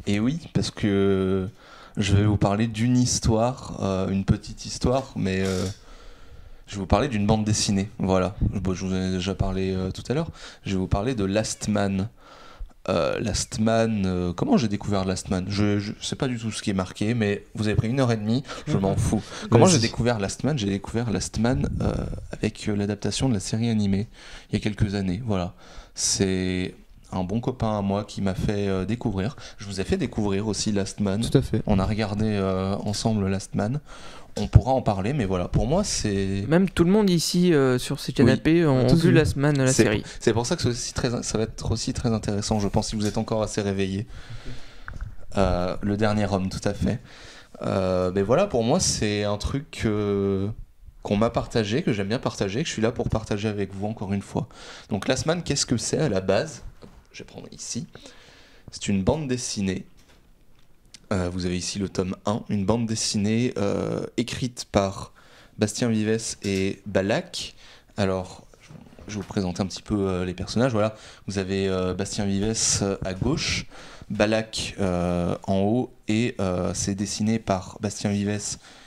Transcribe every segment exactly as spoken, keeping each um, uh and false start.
Et oui, parce que je vais vous parler d'une histoire, euh, une petite histoire, mais euh, je vais vous parler d'une bande dessinée. Voilà, bon, je vous en ai déjà parlé euh, tout à l'heure. Je vais vous parler de Last Man. Euh, Last Man, euh, comment j'ai découvert Last Man? Je, je sais pas du tout ce qui est marqué, mais vous avez pris une heure et demie, je m'en fous. Comment j'ai Vas-y. découvert Last Man? J'ai découvert Last Man euh, avec euh, l'adaptation de la série animée il y a quelques années. Voilà, c'est un bon copain à moi qui m'a fait euh, découvrir. Je vous ai fait découvrir aussi Last Man. Tout à fait. On a regardé euh, ensemble Last Man. On pourra en parler, mais voilà, pour moi c'est Même tout le monde ici euh, sur ces canapés ont tous vu vu. la semaine la c'est série. c'est pour ça que c'est aussi très, ça va être aussi très intéressant, je pense, si vous êtes encore assez réveillés. Euh, le dernier homme, tout à fait. Euh, mais voilà, pour moi, c'est un truc euh, qu'on m'a partagé, que j'aime bien partager, que je suis là pour partager avec vous encore une fois. Donc, Last Man, qu'est-ce que c'est à la base? Je vais prendre ici. C'est une bande dessinée. Euh, vous avez ici le tome un, une bande dessinée euh, écrite par Bastien Vives et Balak. Alors, je vais vous présenter un petit peu euh, les personnages. Voilà, vous avez euh, Bastien Vives euh, à gauche, Balak euh, en haut, et euh, c'est dessiné par Bastien Vives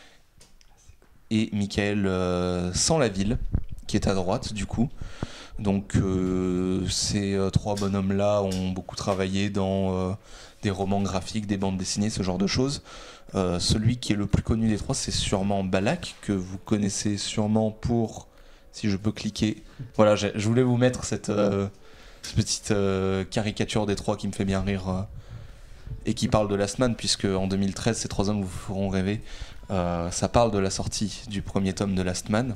et Michael euh, Sans-la-Ville, qui est à droite du coup. Donc euh, ces euh, trois bonhommes-là ont beaucoup travaillé dans euh, des romans graphiques, des bandes dessinées, ce genre de choses. Euh, celui qui est le plus connu des trois, c'est sûrement Balak, que vous connaissez sûrement pour... Si je peux cliquer... Voilà, j'ai- je voulais vous mettre cette, euh, cette petite euh, caricature des trois qui me fait bien rire euh, et qui parle de Last Man, puisque en deux mille treize, ces trois hommes vous feront rêver. Euh, ça parle de la sortie du premier tome de Last Man.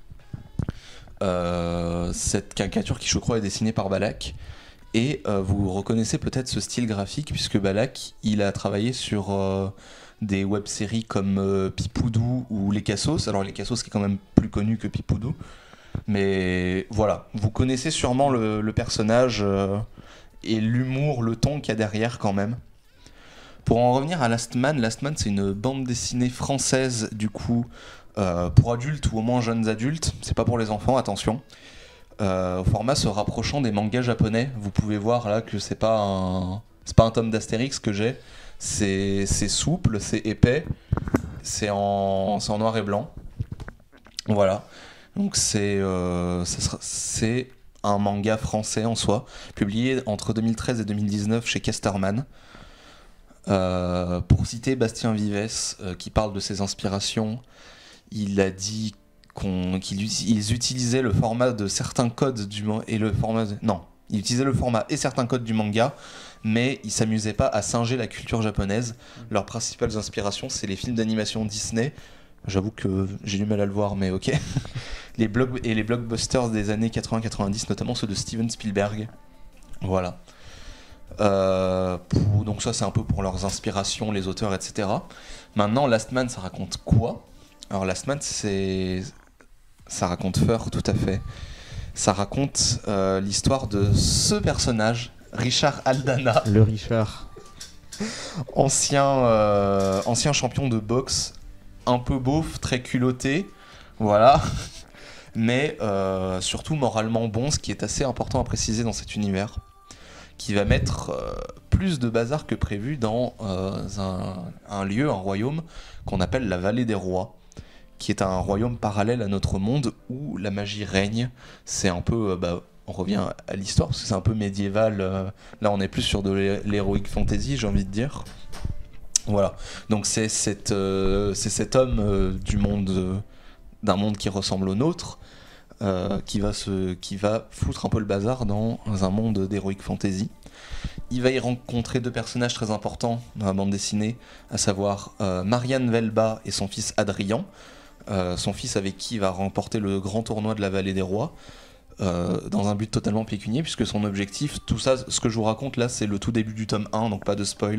Euh, cette caricature qui je crois est dessinée par Balak, et euh, vous reconnaissez peut-être ce style graphique puisque Balak il a travaillé sur euh, des web-séries comme euh, Pipoudou ou Les Cassos. Alors Les Cassos qui est quand même plus connu que Pipoudou, mais voilà, vous connaissez sûrement le, le personnage euh, et l'humour, le ton qu'il y a derrière quand même. Pour en revenir à Last Man, Last Man c'est une bande dessinée française du coup euh, pour adultes ou au moins jeunes adultes, c'est pas pour les enfants, attention. Euh, au format se rapprochant des mangas japonais. Vous pouvez voir là que c'est pas un, c'est pas un tome d'Astérix que j'ai. C'est, c'est souple, c'est épais, c'est en, c'est en noir et blanc. Voilà. Donc c'est, euh, ça sera- c'est un manga français en soi, publié entre deux mille treize et deux mille dix-neuf chez Casterman. Euh, pour citer Bastien Vives, euh, qui parle de ses inspirations, il a dit qu'on, qu'ils ils utilisaient le format de certains codes du manga et le format de- non, ils utilisaient le format et certains codes du manga, mais ils s'amusaient pas à singer la culture japonaise. Leurs principales inspirations, c'est les films d'animation Disney. J'avoue que j'ai du mal à le voir, mais ok. Les block et les blockbusters des années quatre-vingts quatre-vingt-dix, notamment ceux de Steven Spielberg. Voilà. Euh, pour- donc ça c'est un peu pour leurs inspirations, les auteurs, et cetera. Maintenant, Last Man, ça raconte quoi? Alors Last Man, c'est... ça raconte Feur, tout à fait. Ça raconte euh, l'histoire de ce personnage, Richard Aldana, Le Richard. ancien, euh, ancien champion de boxe, un peu beauf, très culotté, voilà, mais euh, surtout moralement bon, ce qui est assez important à préciser dans cet univers, qui va mettre euh, plus de bazar que prévu dans euh, un, un lieu, un royaume qu'on appelle la Vallée des Rois, qui est un royaume parallèle à notre monde où la magie règne. C'est un peu, euh, bah, on revient à l'histoire parce que c'est un peu médiéval. euh, là, on est plus sur de l'hé- l'heroic fantasy, j'ai envie de dire. Voilà. Donc c'est cette, euh, c'est cet homme euh, du monde, euh, d'un monde qui ressemble au nôtre, euh, qui va se, qui va foutre un peu le bazar dans un monde d'heroic fantasy. Il va y rencontrer deux personnages très importants dans la bande dessinée, à savoir euh, Marianne Velba et son fils Adrien. Euh, son fils avec qui il va remporter le grand tournoi de la Vallée des Rois, euh, dans un but totalement pécunier, puisque son objectif, tout ça, ce que je vous raconte là, c'est le tout début du tome un, donc pas de spoil.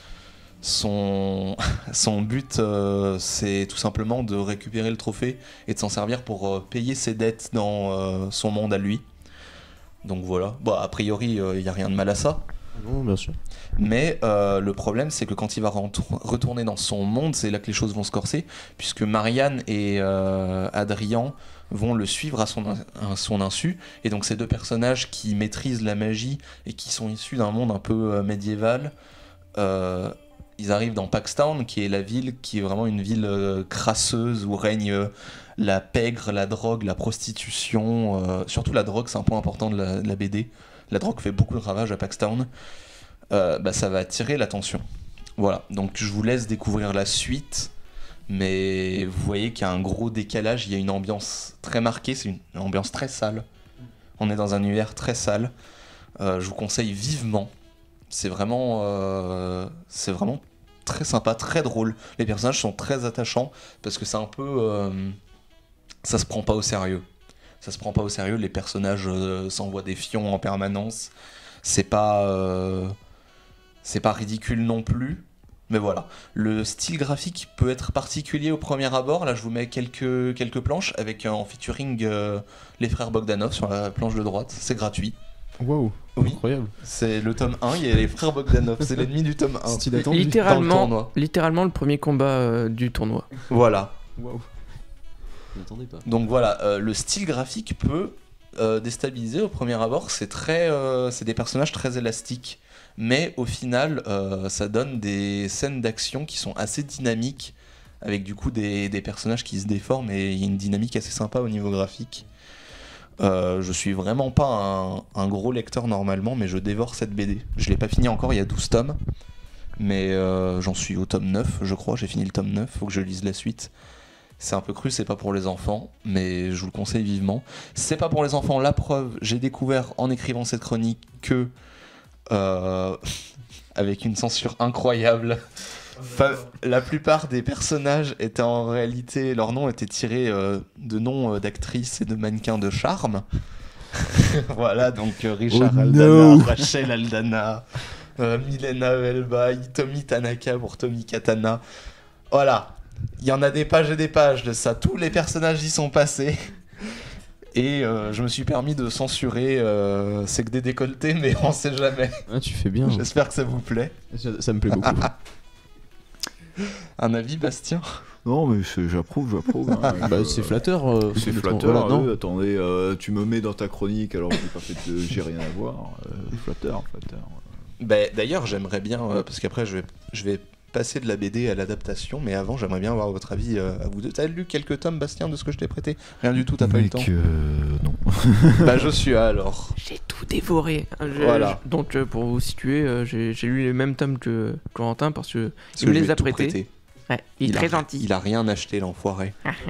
Son, son but, euh, c'est tout simplement de récupérer le trophée et de s'en servir pour euh, payer ses dettes dans euh, son monde à lui. Donc voilà, bon, a priori, il n'y a rien de mal à ça. Non, bien sûr. Mais euh, le problème, c'est que quand il va rentour- retourner dans son monde, c'est là que les choses vont se corser, puisque Marianne et euh, Adrien vont le suivre à son, in- à son insu. Et donc ces deux personnages qui maîtrisent la magie et qui sont issus d'un monde un peu euh, médiéval, euh, ils arrivent dans Paxtown, qui est la ville qui est vraiment une ville euh, crasseuse où règne euh, la pègre, la drogue, la prostitution. Euh, surtout la drogue, c'est un point important de la, de la B D. La drogue fait beaucoup de ravages à Paxtown. Euh, bah, ça va attirer l'attention. Voilà, donc je vous laisse découvrir la suite. Mais vous voyez qu'il y a un gros décalage, il y a une ambiance très marquée, c'est une ambiance très sale. On est dans un univers très sale. Euh, je vous conseille vivement. C'est vraiment, euh, c'est vraiment très sympa, très drôle. Les personnages sont très attachants parce que c'est un peu, euh, ça se prend pas au sérieux. Ça se prend pas au sérieux. Les personnages euh, s'envoient des fions en permanence. C'est pas, euh, c'est pas ridicule non plus. Mais voilà, le style graphique peut être particulier au premier abord. Là, je vous mets quelques, quelques planches avec en featuring euh, les frères Bogdanov sur la planche de droite. C'est gratuit. Waouh, oui. Incroyable. C'est le tome un, il y a les frères Bogdanov, c'est l'ennemi du tome un. Style attendu. Littéralement, dans le littéralement le premier combat euh, du tournoi. Voilà. Waouh. Je n'attendais pas. Donc voilà, euh, le style graphique peut euh, déstabiliser au premier abord. C'est très, euh, c'est des personnages très élastiques. Mais au final, euh, ça donne des scènes d'action qui sont assez dynamiques, avec du coup des, des personnages qui se déforment et il y a une dynamique assez sympa au niveau graphique. Euh, je suis vraiment pas un, un gros lecteur normalement, mais je dévore cette B D. Je l'ai pas fini encore, il y a douze tomes, mais euh, j'en suis au tome neuf, je crois. J'ai fini le tome neuf, faut que je lise la suite. C'est un peu cru, c'est pas pour les enfants, mais je vous le conseille vivement. C'est pas pour les enfants, la preuve, j'ai découvert en écrivant cette chronique que Euh, avec une censure incroyable. Enfin, la plupart des personnages étaient en réalité, leurs noms étaient tirés euh, de noms euh, d'actrices et de mannequins de charme. Voilà, donc euh, Richard Oh Aldana, no. Rachel Aldana, euh, Milena Elba, Tomi Tanaka pour Tomi Katana. Voilà, il y en a des pages et des pages de ça. Tous les personnages y sont passés. Et euh, je me suis permis de censurer, euh, c'est que des décolletés, mais on sait jamais. Ah, tu fais bien. J'espère que ça vous plaît. Ça, ça me plaît beaucoup. Un avis, Bastien? Non, mais c'est- j'approuve, j'approuve. hein. Bah, Euh, c'est flatteur. euh, C'est de- flatteur, voilà, non. euh, attendez, euh, tu me mets dans ta chronique alors que j'ai pas fait de... j'ai rien à voir. euh, flatteur, flatteur. Bah, d'ailleurs, j'aimerais bien, euh, parce qu'après je vais, je vais passer de la B D à l'adaptation, mais avant j'aimerais bien avoir votre avis euh, à vous deux. T'as lu quelques tomes, Bastien, de ce que je t'ai prêté? Rien du tout, t'as pas eu le temps? Mec, euh, non. Bah Joshua alors. J'ai tout dévoré. Je- Voilà. je- donc euh, pour vous situer, euh, j'ai j'ai lu les mêmes tomes que Corentin parce que Parce il que me je les lui ai a tout prêtés. prêté. Ouais, il est Il a- très gentil. Il a rien acheté, l'enfoiré.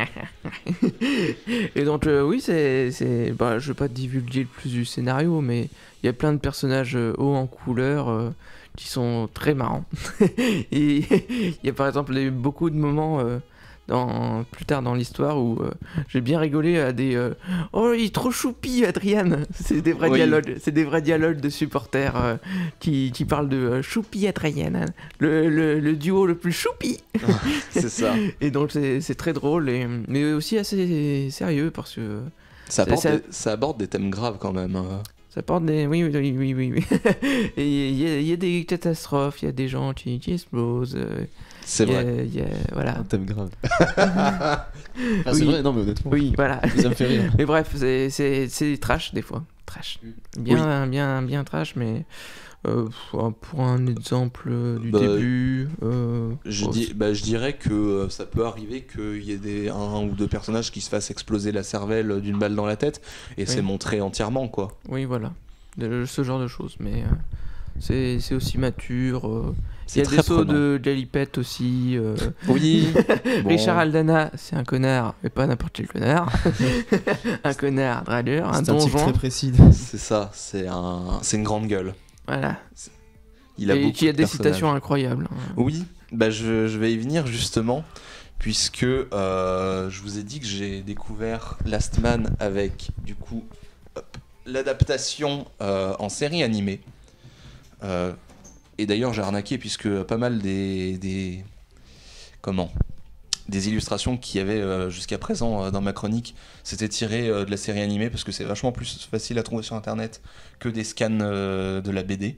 Et donc euh, oui, c'est, c'est, bah, je vais pas divulguer le plus du scénario, mais il y a plein de personnages euh, hauts en couleur euh, qui sont très marrants. Et il y a par exemple des- beaucoup de moments euh, dans, plus tard dans l'histoire où euh, j'ai bien rigolé à des euh, oh il est trop choupi Adrien. C'est des vrais Oui. dialogues, c'est des vrais dialogues de supporters euh, qui, qui parlent de euh, choupi Adrien, le, le, le duo le plus choupi. C'est ça. Et donc c'est, c'est très drôle, et, mais aussi assez sérieux parce que Ça aborde, Ça- des, ça aborde des thèmes graves quand même. euh. ça porte des... Oui, oui, oui, oui, oui. oui. Et il y, a- il y a des catastrophes, il y a des gens qui, qui explosent. euh, C'est il y a- vrai. il y a- Voilà. Un thème grave. Ah, c'est Oui. vrai, non mais honnêtement. Oui, voilà. Ça me fait rire. Mais bref, c'est, c'est, c'est trash des fois. Trash. Bien, bien, bien trash, mais euh, pour pour un exemple euh, du Bah, début... euh, Je, oh, dis, bah, je dirais que euh, ça peut arriver qu'il y ait des, un ou deux personnages qui se fassent exploser la cervelle d'une balle dans la tête, et c'est montré entièrement, quoi. Oui, voilà. De- ce genre de choses, mais euh, c'est, c'est aussi mature. euh, Il C'est y a très des sauts prenant. de galipette aussi. euh, Oui. Bon. Richard Aldana, c'est un connard, mais pas n'importe quel connard. Un connard dragueur, un C'est un type donjon. très précis. C'est ça, c'est un, c'est une grande gueule. Voilà. Il a Et beaucoup qui a de des personnages. citations incroyables. hein. Oui, bah je, je vais y venir justement, puisque euh, je vous ai dit que j'ai découvert Last Man avec du coup hop, l'adaptation euh, en série animée. Euh, et d'ailleurs j'ai arnaqué puisque pas mal des, des comment des illustrations qu'il y avait euh, jusqu'à présent euh, dans ma chronique, c'était tiré euh, de la série animée parce que c'est vachement plus facile à trouver sur internet que des scans euh, de la B D.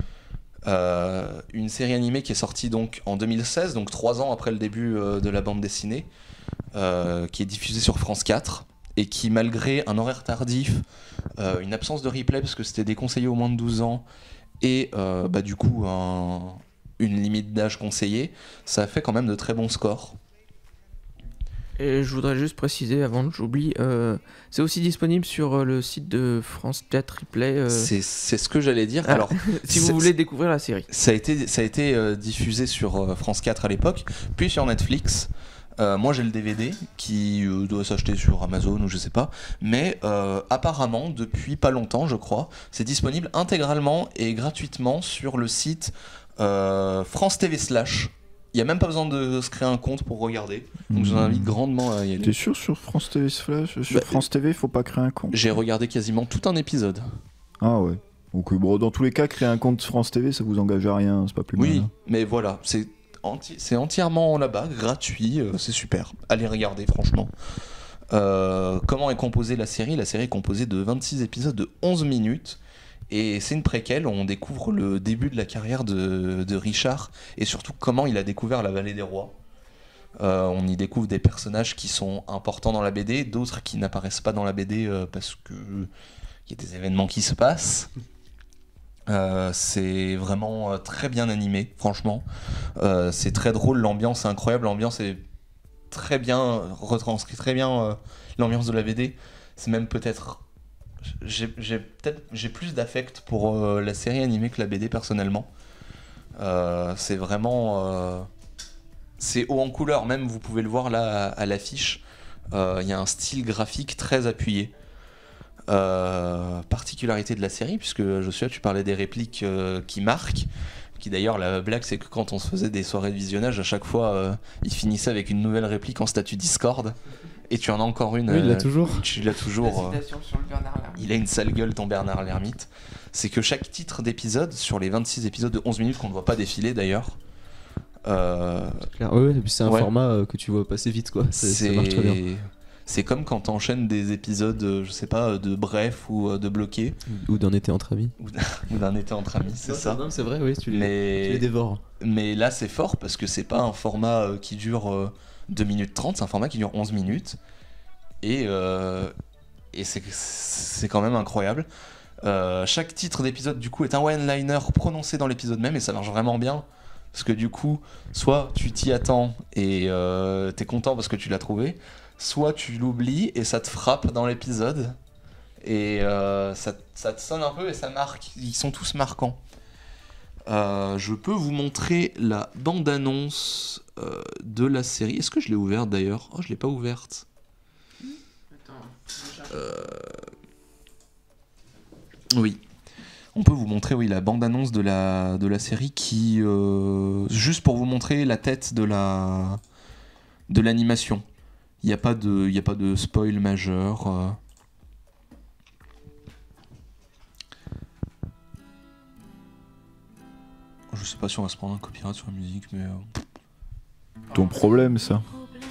Euh, une série animée qui est sortie donc en deux mille seize, donc trois ans après le début euh, de la bande dessinée, euh, qui est diffusée sur France quatre et qui, malgré un horaire tardif, euh, une absence de replay parce que c'était déconseillé aux moins de douze ans et euh, bah, du coup un, une limite d'âge conseillée, ça fait quand même de très bons scores. Et je voudrais juste préciser avant que j'oublie, euh, c'est aussi disponible sur euh, le site de France quatre Replay. Euh... C'est, c'est ce que j'allais dire. Ah, Alors, si c'est- vous voulez découvrir la série. Ça a été, ça a été euh, diffusé sur euh, France quatre à l'époque, puis sur Netflix. Euh, moi j'ai le D V D qui euh, doit s'acheter sur Amazon ou je sais pas, mais euh, apparemment depuis pas longtemps je crois, c'est disponible intégralement et gratuitement sur le site euh, France T V slash. Il n'y a même pas besoin de se créer un compte pour regarder, donc je vous invite grandement à y aller. T'es sûr sur France T V Flash, sur Bah, France T V, faut pas créer un compte. J'ai regardé quasiment tout un épisode. Ah ouais. Donc bon, dans tous les cas, créer un compte France T V, ça vous engage à rien, c'est pas plus Oui, mal. hein. mais voilà, c'est enti- c'est entièrement là-bas, gratuit, euh, c'est super. Allez regarder, franchement. Euh, comment est composée la série? La série est composée de vingt-six épisodes de onze minutes. Et c'est une préquelle, on découvre le début de la carrière de, de Richard et surtout comment il a découvert la Vallée des Rois. Euh, on y découvre des personnages qui sont importants dans la B D, d'autres qui n'apparaissent pas dans la B D euh, parce que il y a des événements qui se passent. Euh, c'est vraiment euh, très bien animé, franchement. Euh, c'est très drôle, l'ambiance est incroyable, l'ambiance est très bien retranscrite, très bien euh, l'ambiance de la B D. C'est même peut-être, j'ai, j'ai peut-être j'ai plus d'affect pour euh, la série animée que la B D personnellement. Euh, c'est vraiment, euh, c'est haut en couleur, même vous pouvez le voir là à, à l'affiche. Il euh, y a un style graphique très appuyé. Euh, particularité de la série, puisque Joshua, tu parlais des répliques euh, qui marquent, qui d'ailleurs, la blague, c'est que quand on se faisait des soirées de visionnage, à chaque fois, euh, il finissait avec une nouvelle réplique en statut Discord, et tu en as encore une. Oui, il l'a euh, toujours. Tu l'as toujours. euh, Citation sur le Bernard Lermite. il a une sale gueule, ton Bernard Lermite. C'est que chaque titre d'épisode, sur les vingt-six épisodes de onze minutes, qu'on ne voit pas défiler d'ailleurs, euh, Claire. Ouais, ouais, et puis c'est un Ouais. format euh, que tu vois passer vite, quoi. C'est, ça marche très bien. c'est comme quand t'enchaînes des épisodes, euh, je sais pas, de Bref ou euh, de Bloqué, Ou d'un été entre amis. ou d'un été entre amis, c'est ça. Non, c'est vrai, oui, tu les, Mais... tu les dévores. Mais là, c'est fort parce que c'est pas un format euh, qui dure euh, deux minutes trente, c'est un format qui dure onze minutes. Et, euh, et c'est, c'est quand même incroyable. Euh, chaque titre d'épisode, du coup, est un one-liner prononcé dans l'épisode même et ça marche vraiment bien. Parce que du coup, soit tu t'y attends et euh, t'es content parce que tu l'as trouvé, soit tu l'oublies et ça te frappe dans l'épisode. Et euh, ça, ça te sonne un peu et ça marque. Ils sont tous marquants. Euh, je peux vous montrer la bande-annonce euh, de la série. Est-ce que je l'ai ouverte d'ailleurs? Oh, je l'ai pas ouverte. Euh... Oui. On peut vous montrer oui, la bande-annonce de la, de la série qui... Euh... Juste pour vous montrer la tête de la de l'animation. Il n'y a pas de, il y a pas de spoil majeur. euh. Je sais pas si on va se prendre un copyright sur la musique, mais... euh, Ton problème, ça.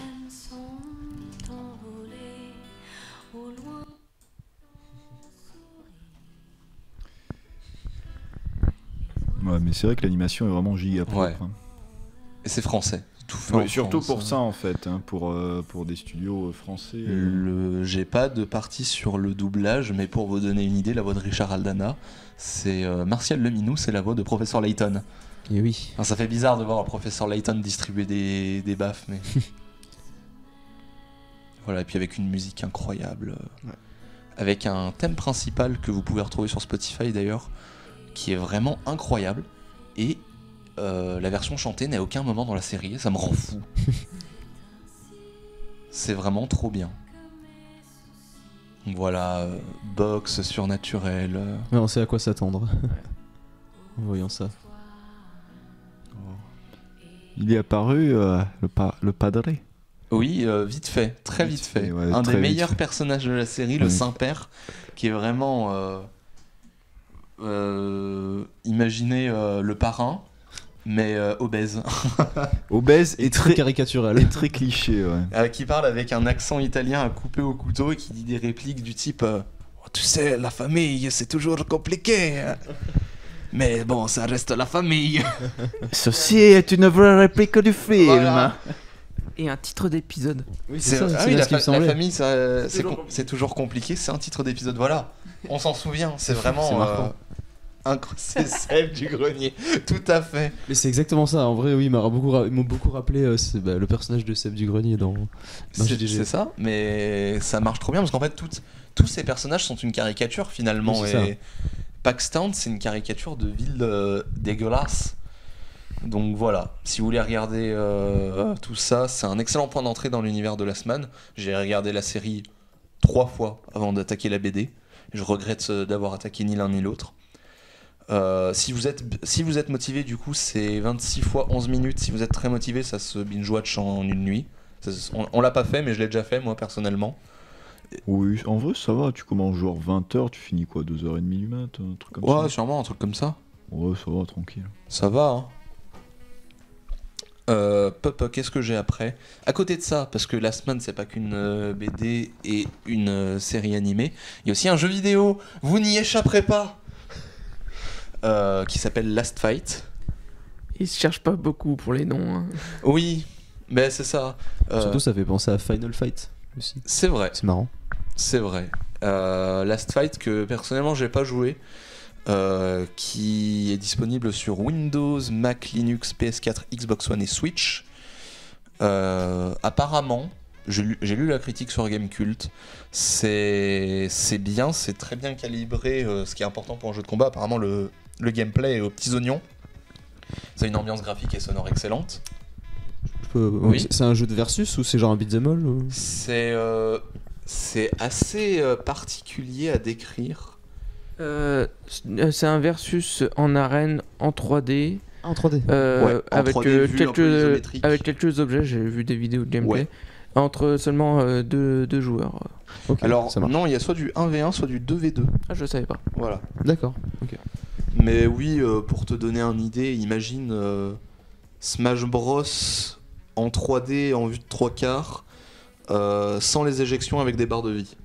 Ouais, mais c'est vrai que l'animation est vraiment giga propre. Ouais. hein. Et c'est français. Tout fait Ouais, en surtout France, pour hein. ça, en fait, hein, pour, euh, pour des studios euh, français. euh. Le... J'ai pas de partie sur le doublage, mais pour vous donner une idée, la voix de Richard Aldana, c'est euh, Martial Leminou, c'est la voix de Professeur Layton. Et oui. Alors, ça fait bizarre de voir le Professeur Layton distribuer des, des baffes, mais... Voilà, et puis avec une musique incroyable. Ouais. Avec un thème principal que vous pouvez retrouver sur Spotify d'ailleurs, qui est vraiment incroyable. Et euh, la version chantée n'est à aucun moment dans la série, et ça me rend fou. C'est vraiment trop bien. Donc voilà, euh, box surnaturel. euh, Ouais, on sait à quoi s'attendre. En voyant ça. Il est apparu, euh, le, pa- le padre. Oui, euh, vite fait, très vite, Vite fait. fait, ouais, Un très des vite meilleurs fait. personnages de la série, le Oui. Saint-Père, qui est vraiment... Euh, euh, imaginez euh, le parrain, mais euh, obèse. Obèse et Très très, caricatural. et très cliché, ouais. Euh, qui parle avec un accent italien à couper au couteau et qui dit des répliques du type euh, oh, tu sais, la famille, c'est toujours compliqué. Mais bon, ça reste la famille. Ceci est une vraie réplique du film. Voilà. Et un titre d'épisode. Oui, C'est, ça, ah c'est oui, bien la, ce qui me fa- la semblait. famille, ça, c'est, toujours com- c'est toujours compliqué, c'est un titre d'épisode, voilà. On s'en souvient, c'est C'est vraiment... marquant. euh, Incro- C'est Seb du grenier, tout à fait. Mais c'est exactement ça. En vrai, oui, il m'a beaucoup, ra- ils m'ont beaucoup rappelé euh, c'est, bah, le personnage de Seb du grenier dans, dans C'est G D G. c'est ça, mais ça marche trop bien parce qu'en fait, toutes- tous ces personnages sont une caricature finalement. Oui, c'est et Paxtown, c'est une caricature de ville euh, dégueulasse. Donc voilà, si vous voulez regarder euh, tout ça, c'est un excellent point d'entrée dans l'univers de Last Man. J'ai regardé la série trois fois avant d'attaquer la B D. Je regrette euh, d'avoir attaqué ni l'un ni l'autre. Euh, si, vous êtes, si vous êtes motivé, du coup, c'est vingt-six fois onze minutes. Si vous êtes très motivé, ça se binge-watch en une nuit. Ça, on on l'a pas fait, mais je l'ai déjà fait, moi, personnellement. Oui, en vrai, ça va. Tu commences genre vingt heures, tu finis quoi, deux heures trente du mat, un truc comme Ouais, ça. sûrement, un truc comme ça. Ouais, ça va, tranquille. Ça va, hein. Euh, pop, qu'est-ce que j'ai après? À côté de ça, parce que Last Man, c'est pas qu'une euh, B D et une euh, série animée, il y a aussi un jeu vidéo. Vous n'y échapperez pas. Euh, qui s'appelle Last Fight. Ils se cherchent pas beaucoup pour les noms. hein. Oui, mais c'est ça. Euh, Surtout, ça fait penser à Final Fight aussi. c'est vrai, C'est marrant. c'est vrai. Euh, Last Fight que personnellement j'ai pas joué, euh, qui est disponible sur Windows, Mac, Linux, P S quatre, Xbox One et Switch. Euh, apparemment, j'ai lu, j'ai lu la critique sur Gamecult, c'est c'est bien, c'est très bien calibré, euh, ce qui est important pour un jeu de combat. Apparemment le, le gameplay est aux petits oignons. Ça a une ambiance graphique et sonore excellente. Je peux- Oui. C'est un jeu de versus ou c'est genre un beat'em all ou... C'est euh, c'est assez euh, particulier à décrire. Euh, c'est un versus en arène en trois D. Ah, en trois D. euh, Ouais, en avec, trois D, euh, vue un peu quelques, isométrique. avec quelques objets, j'ai vu des vidéos de gameplay. Ouais. Entre seulement euh, deux, deux joueurs. Ok, Alors ça marche. non, il y a soit du un v un, soit du deux v deux. Ah, je savais pas. Voilà. D'accord. Mais oui, euh, pour te donner une idée, imagine euh, Smash Bros en trois D, en vue de trois quarts, euh, sans les éjections avec des barres de vie.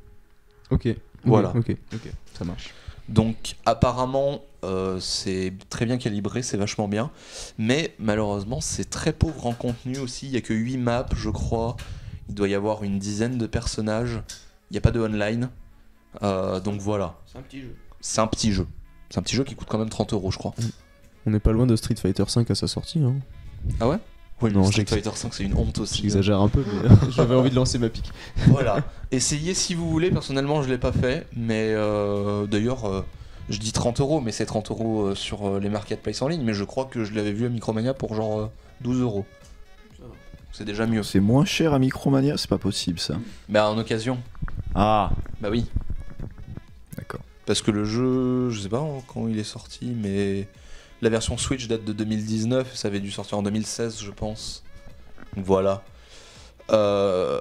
Ok. Voilà. Ok. Ok. Ça marche. Donc apparemment, euh, c'est très bien calibré, c'est vachement bien. Mais malheureusement, c'est très pauvre en contenu aussi. Il n'y a que huit maps, je crois. Il doit y avoir une dizaine de personnages. Il n'y a pas de online. Euh, donc voilà, C'est un petit jeu. c'est un petit jeu. C'est un petit jeu qui coûte quand même trente euros, je crois. On n'est pas loin de Street Fighter cinq à sa sortie. Hein. Ah ouais? Oui, Non, non, Street j'ex- Fighter cinq, c'est une honte aussi. J'exagère un peu, mais j'avais envie de lancer ma pique. Voilà. Essayez si vous voulez. Personnellement, je l'ai pas fait, mais euh, d'ailleurs, euh, je dis trente euros, mais c'est trente euros euh, sur euh, les marketplaces en ligne. Mais je crois que je l'avais vu à Micromania pour genre euh, douze euros. C'est déjà mieux. C'est moins cher à Micromania, c'est pas possible ça. Bah en occasion. Ah, Bah oui. d'accord. Parce que le jeu, je sais pas quand il est sorti, mais la version Switch date de deux mille dix-neuf. Ça avait dû sortir en deux mille seize, je pense. Donc voilà. Euh...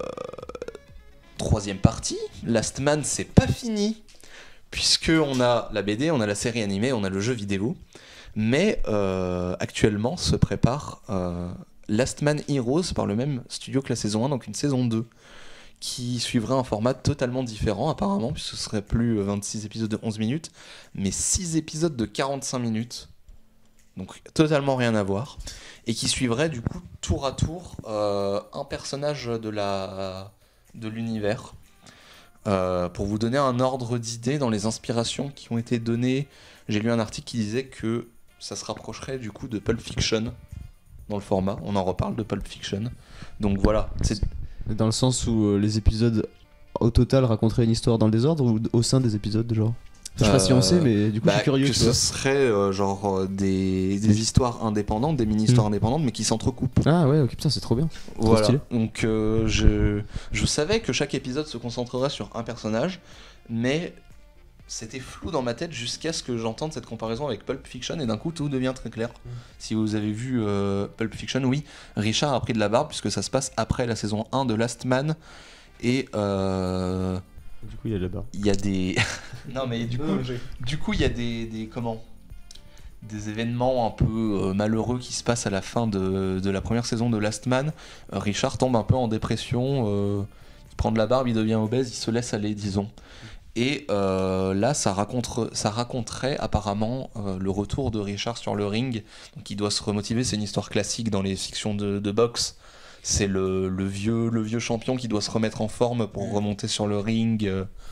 Troisième partie, Last Man, c'est pas fini, puisque on a la B D, on a la série animée, on a le jeu vidéo, mais euh, actuellement se prépare euh, Last Man Heroes par le même studio que la saison un, donc une saison deux, qui suivrait un format totalement différent apparemment, puisque ce serait plus vingt-six épisodes de onze minutes, mais six épisodes de quarante-cinq minutes, donc totalement rien à voir, et qui suivrait du coup tour à tour euh, un personnage de la... de l'univers. Euh, pour vous donner un ordre d'idée dans les inspirations qui ont été données, j'ai lu un article qui disait que ça se rapprocherait du coup de Pulp Fiction dans le format. On en reparle de Pulp Fiction. Donc voilà, c'est Dans le sens où euh, les épisodes au total raconteraient une histoire dans le désordre ou au sein des épisodes, genre. Enfin, je sais pas si on Euh, sait, mais du coup, je bah, suis curieux. que tu ce vois. serait euh, genre euh, des, des histoires indépendantes, des mini-histoires Mm. indépendantes, mais qui s'entrecoupent. Ah ouais, ok, putain, c'est trop bien. Voilà. stylé. Donc euh, je, je savais que chaque épisode se concentrerait sur un personnage, mais c'était flou dans ma tête jusqu'à ce que j'entende cette comparaison avec Pulp Fiction, et d'un coup tout devient très clair. Si vous avez vu euh, Pulp Fiction, oui, Richard a pris de la barbe puisque ça se passe après la saison un de Last Man, et euh, Du coup, il y a là-bas. il y a des... non mais du coup, du coup il y a des, des comment des événements un peu euh, malheureux qui se passent à la fin de, de la première saison de Last Man. Euh, Richard tombe un peu en dépression, euh, il prend de la barbe, il devient obèse, il se laisse aller, disons. Et euh, là, ça, raconte, ça raconterait apparemment euh, le retour de Richard sur le ring. Donc il doit se remotiver, c'est une histoire classique dans les fictions de, de boxe. C'est le, le, vieux, le vieux champion qui doit se remettre en forme pour remonter sur le ring. euh.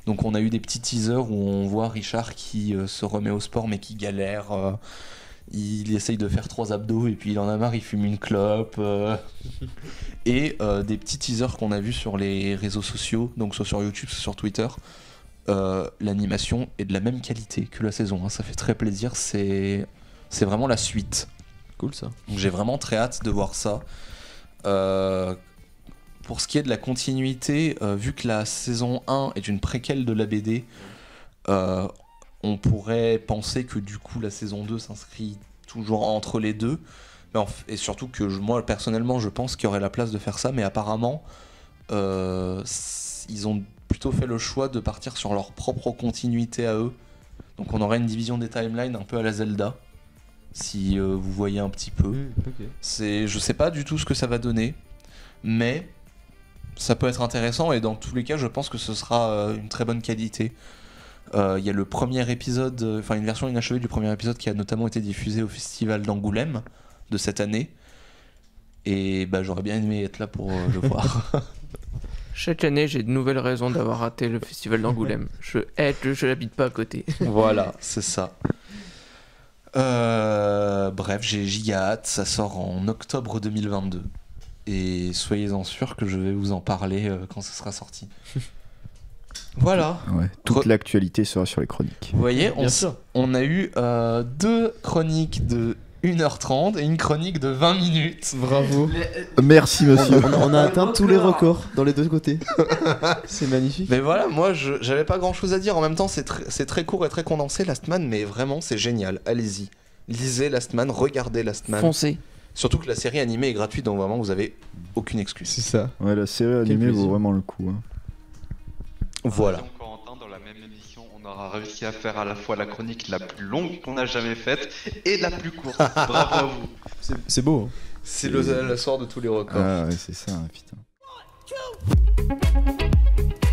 Donc on a eu des petits teasers où on voit Richard qui euh, se remet au sport mais qui galère. euh, il essaye de faire trois abdos et puis il en a marre, il fume une clope. euh. Et euh, des petits teasers qu'on a vus sur les réseaux sociaux, donc soit sur YouTube, soit sur Twitter. Euh, l'animation est de la même qualité que la saison, hein. Ça fait très plaisir, c'est, c'est vraiment la suite. Cool ça. Donc j'ai vraiment très hâte de voir ça. Euh, Pour ce qui est de la continuité, euh, vu que la saison un est une préquelle de la B D, euh, on pourrait penser que du coup la saison deux s'inscrit toujours entre les deux. Mais en f- et surtout que je- moi personnellement je pense qu'il y aurait la place de faire ça, mais apparemment euh, s- ils ont plutôt fait le choix de partir sur leur propre continuité à eux. Donc on aurait une division des timelines un peu à la Zelda, si euh, vous voyez un petit peu. Mmh, ok. C'est, je sais pas du tout ce que ça va donner, mais ça peut être intéressant et dans tous les cas je pense que ce sera euh, une très bonne qualité. Il euh, y a le premier épisode, enfin euh, une version inachevée du premier épisode qui a notamment été diffusée au festival d'Angoulême de cette année et bah, j'aurais bien aimé être là pour euh, le voir. Chaque année, j'ai de nouvelles raisons d'avoir raté le festival d'Angoulême. Je hais, je, je n'habite pas à côté. Voilà, c'est ça. Euh, bref, j'ai giga hâte, ça sort en octobre deux mille vingt-deux. Et soyez-en sûrs que je vais vous en parler euh, quand ça sera sorti. Voilà. Ouais, toute Re- l'actualité sera sur les chroniques. Vous voyez, on, Bien s- sûr. on a eu euh, deux chroniques de une heure trente et une chronique de vingt minutes. Bravo. Merci monsieur. On, on a atteint tous les records dans les deux côtés. C'est magnifique. Mais voilà, moi je j'avais pas grand chose à dire. En même temps, c'est, tr- c'est très court et très condensé, Last Man, mais vraiment c'est génial. Allez-y. Lisez Last Man, regardez Last Man. Foncez. Surtout que la série animée est gratuite, donc vraiment vous avez aucune excuse. C'est ça. Ouais, la série animée plaisir. vaut vraiment le coup. Hein. Voilà. Donc, Corentin, dans la même émission, on aura réussi à faire à la fois la chronique la plus longue qu'on a jamais faite et la plus courte. Bravo à vous. C'est, c'est beau. Hein. C'est le, le sort de tous les records. Ah ouais, c'est ça, putain.